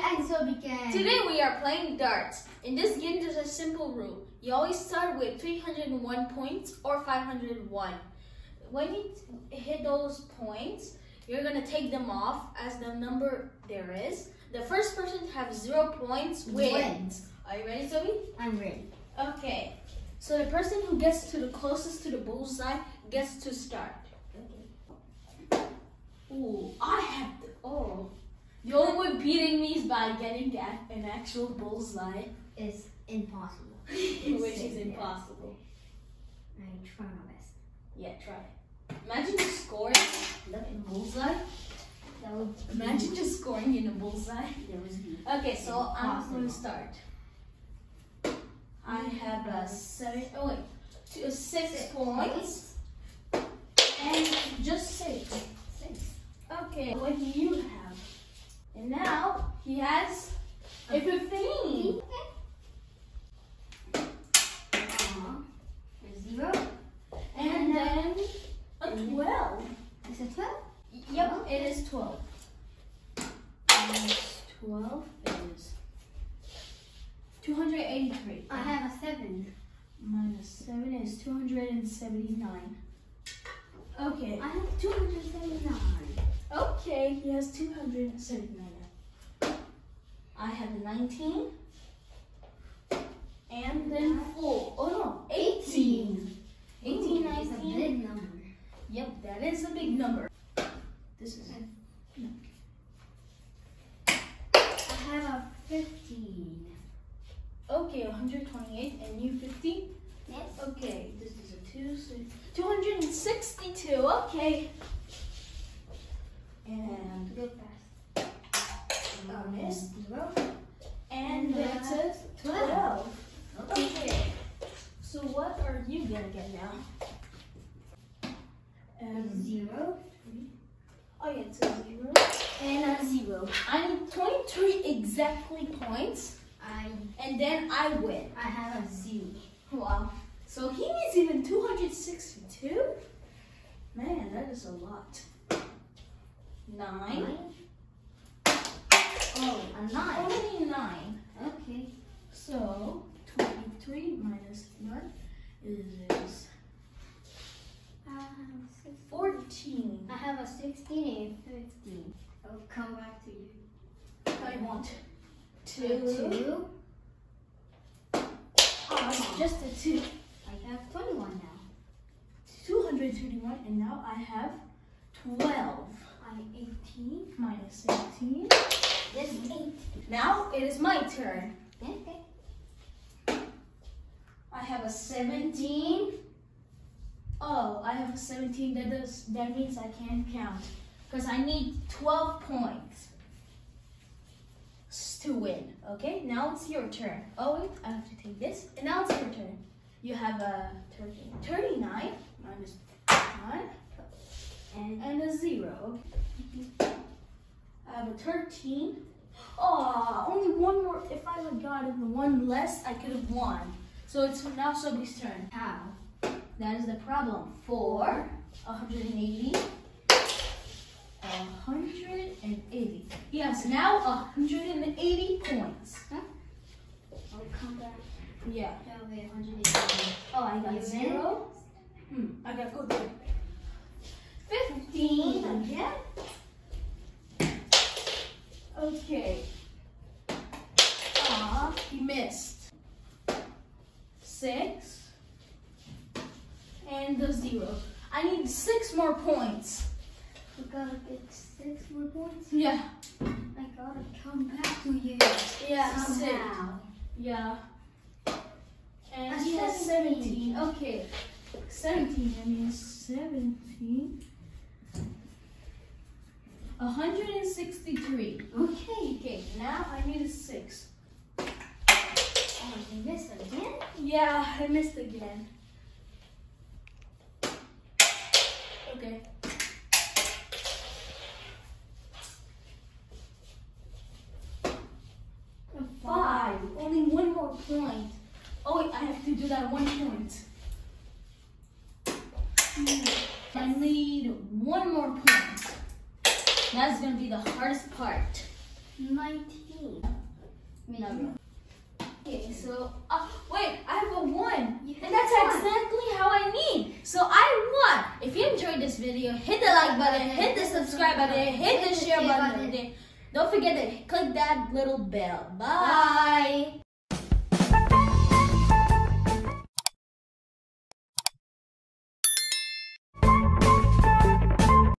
And so begin. Today we are playing darts. In this game there's a simple rule. You always start with 301 points or 501. When you hit those points, you're going to take them off as the number there is. The first person to have 0 points wins. Are you ready, Zoe? I'm ready. Okay. So the person who gets to the closest to the bullseye gets to start. Okay. Ooh, I have to. Oh. The only way beating me is by getting an actual bullseye. It's impossible. Which is impossible. I try my best. Yeah, try. Imagine just scoring in a bullseye. That would Imagine just scoring in a bullseye. There was Okay, so I'm going to start. I have a 6 points. And just 6. 6. Okay, what do you have? And now he has a 15. A 0. And then a 12. Is it 12? Yep, it is 12. Minus 12 is 283. I have a 7. Minus 7 is 279. Okay. I have 279. Okay, he has 279. I have a 19. And then 4. Oh no, 18. 18, Ooh, it's a 19. big number. Yep, that is a big number. This is I have a 15. okay, 128 and you 50. Yes. Okay, this is a 2, so 262. Okay. And Go fast. missed. 0. And that's it. 12. Okay. So what are you gonna get now? 0. Oh yeah, it's a 0. And a 0. I need 23 exactly points, and then I win. I have a 0. Wow. So he needs even 262? Man, that is a lot. 9. Oh, a 9. Only 9. Okay. So 23 minus 1 is 14. I have a 16 and 15. I'll come back to you. I want 2. 2. Oh, it's just a 2. I have 21 now. 231, and now I have 12. I'm 18. Minus 18. This is 8. Now it is my turn. Okay. I have a 17. Oh, I have a 17. That means I can't count because I need 12 points to win. Okay, now it's your turn. Oh wait, I have to take this. And now it's your turn. You have a 39 minus 9 and a 0. I have a 13. Oh, only one more. If I would got the one less, I could have won. So it's now somebody's turn. How? That is the problem. 4, 180, 180. Yes, now 180 points. Huh? I'll come back. Yeah. That'll be 180. Oh, I got You 0. I gotta go there. 15 again. Okay. He missed. 6. And the 0. I need 6 more points. You gotta get 6 more points. Yeah. I gotta come back to you. Yeah, 6. Somehow. Yeah. And That's he has 17. 17. Okay. 17, that means 17. 163. Okay, now I need a 6. Oh, you missed again? Yeah, I missed again. Okay. 5. Only one more point. Oh wait, I have to do that 1 point. I need 1 more point. That's gonna be the hardest part. 19. Me. No. Okay, so wait, I have a 1, You and have that's a 1. exactly how I need. So I won. If you enjoyed this video, hit the like button, hit the subscribe button, hit the share button. Don't forget to click that little bell. Bye.